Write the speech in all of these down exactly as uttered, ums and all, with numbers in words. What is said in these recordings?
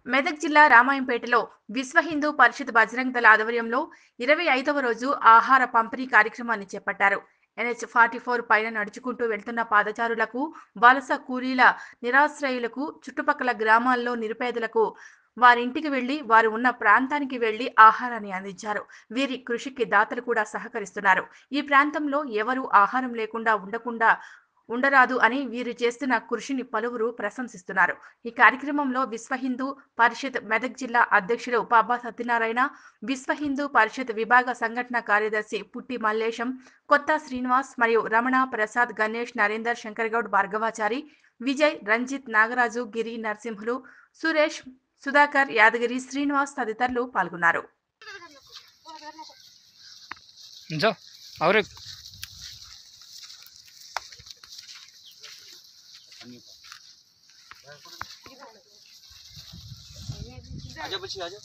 మెదక్ జిల్లా రామాయంపేటలో విశ్వ హిందూ పరిషత్ బజరంగ్ దళ ఆధ్వర్యంలో ఇరవై ఐదవ రోజు ఆహార పంపిణీ కార్యక్రమాన్ని చేపట్టారు. ఎన్హెచ్ ఫార్టీ ఫోర్ పైన నడుచుకుంటూ వెళ్తున్న పాదచారులకు, వలస కూలీల నిరాశ్రయులకు, చుట్టుపక్కల గ్రామాల్లో నిరుపేదలకు వారింటికి వెళ్లి వారు ఉన్న ప్రాంతానికి వెళ్లి ఆహారాన్ని అందించారు. వీరి కృషికి దాతలు కూడా సహకరిస్తున్నారు. ఈ ప్రాంతంలో ఎవరు ఆహారం లేకుండా ఉండకుండా ఉండరాదు అని వీరు చేస్తున్న కృషిని పలువురు ప్రశంసిస్తున్నారు. ఈ కార్యక్రమంలో విశ్వ హిందూ పరిషత్ మెదక్ జిల్లా అధ్యక్షులు పాబా సత్యనారాయణ, విశ్వ హిందూ పరిషత్ విభాగ సంఘటన కార్యదర్శి పుట్టి మల్లేశం, కొత్త శ్రీనివాస్ మరియు రమణ, ప్రసాద్, గణేష్, నరేందర్, శంకర్గౌడ్, భార్గవాచారి, విజయ్, రంజిత్, నాగరాజు, గిరి, నరసింహులు, సురేష్, సుధాకర్, యాదగిరి, శ్రీనివాస్ తదితరులు పాల్గొన్నారు. आजा बच्ची आजा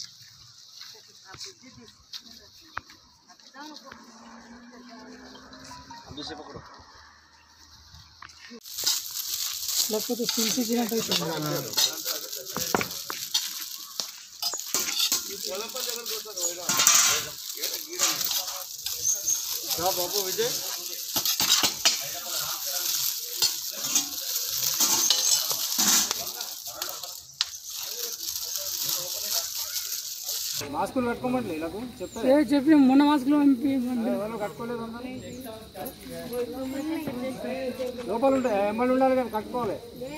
अब से पकड़ो लेकिन तुलसी जी ना तो बाबू विजय మాస్కులు కట్టుకోమండి ఇలాగ చెప్తారు ఏ చెప్పి మొన్న మాస్కులు కట్టుకోలేదు లోపల ఉంటాయి ఎమ్మెల్యే ఉండాలి కదా కట్టుకోవాలి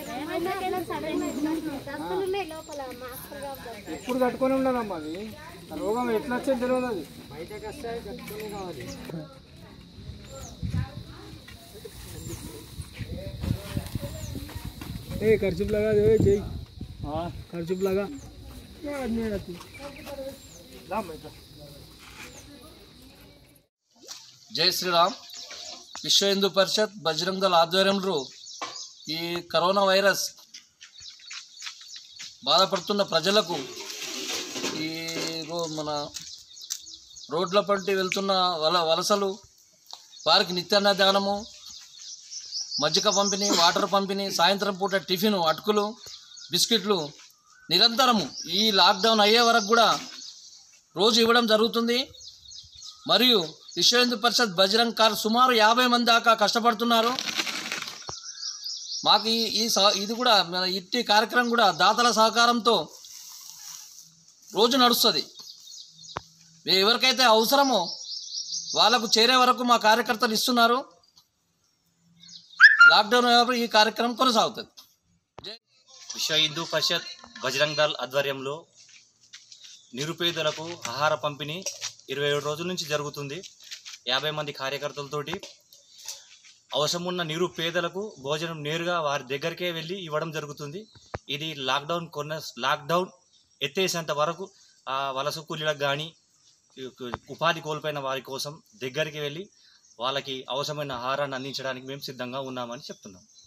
ఎప్పుడు కట్టుకొని ఉండాలమ్మా అది రోగం ఎట్లా వచ్చేది తెలియదు అది బయటకు వస్తే కట్టుకొని కావాలి ఏ ఖర్చుపు లాగా జై ఖర్చుపు లాగా జై శ్రీరామ్. విశ్వ హిందూ పరిషత్ బజరంగ్ దళ ఆధ్వర్యంలో ఈ కరోనా వైరస్ బాధపడుతున్న ప్రజలకు ఈ మన రోడ్ల పంటి వెళ్తున్న వల వలసలు వారికి నిత్యాన్న దానము, మజ్జిగ పంపిణీ, వాటర్ పంపిణీ, సాయంత్రం పూట టిఫిన్, అటుకులు, బిస్కెట్లు నిరంతరము ఈ లాక్డౌన్ అయ్యే వరకు కూడా రోజు ఇవ్వడం జరుగుతుంది. మరియు విశ్వ హిందూ పరిషత్ బజరంగ్ కార్ సుమారు యాభై మంది దాకా కష్టపడుతున్నారు. మాకు ఈ ఈ ఇది కూడా మన ఇట్టి కార్యక్రమం కూడా దాతల సహకారంతో రోజు నడుస్తుంది. ఎవరికైతే అవసరమో వాళ్ళకు చేరే వరకు మా కార్యకర్తలు ఇస్తున్నారు. లాక్డౌన్ ఈ కార్యక్రమం కొనసాగుతుంది. విశ్వ హిందూ పరిషత్ బజరంగ్ దళ్ ఆధ్వర్యంలో నిరుపేదలకు ఆహార పంపిణీ ఇరవై ఏడు రోజుల నుంచి జరుగుతుంది. యాభై మంది కార్యకర్తలతోటి అవసరం ఉన్న నిరుపేదలకు భోజనం నేరుగా వారి దగ్గరికే వెళ్ళి ఇవ్వడం జరుగుతుంది. ఇది లాక్డౌన్ కొన్న లాక్డౌన్ ఎత్తేసేంత వరకు ఆ వలస కూలీలకు కానీ ఉపాధి కోల్పోయిన వారి కోసం దగ్గరికి వెళ్ళి వాళ్ళకి అవసరమైన ఆహారాన్ని అందించడానికి మేము సిద్ధంగా ఉన్నామని చెప్తున్నాం.